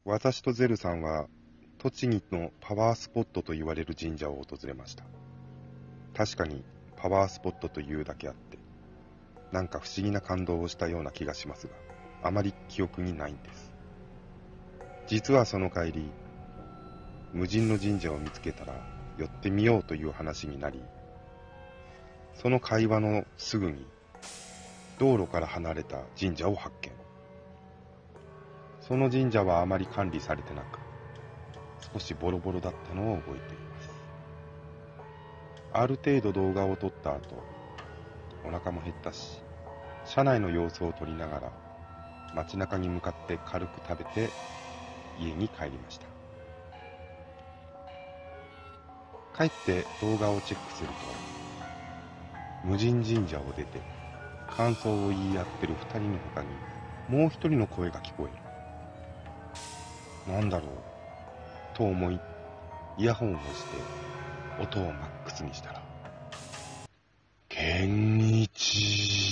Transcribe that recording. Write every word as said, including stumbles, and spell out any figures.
私とゼルさんは、栃木のパワースポットと言われる神社を訪れました。確かにパワースポットというだけあって、なんか不思議な感動をしたような気がしますが、あまり記憶にないんです。実はその帰り、無人の神社を見つけたら寄ってみようという話になり、その会話のすぐに道路から離れた神社を発見。その神社はあまり管理されてなく、少しボロボロだったのを覚えています。ある程度動画を撮った後、お腹も減ったし、車内の様子を撮りながら街中に向かって軽く食べて家に帰りました。帰って動画をチェックすると、無人神社を出て感想を言い合ってる二人の他にもう一人の声が聞こえる。なんだろうと思い、イヤホンをして音をマックスにしたら、ケンイチ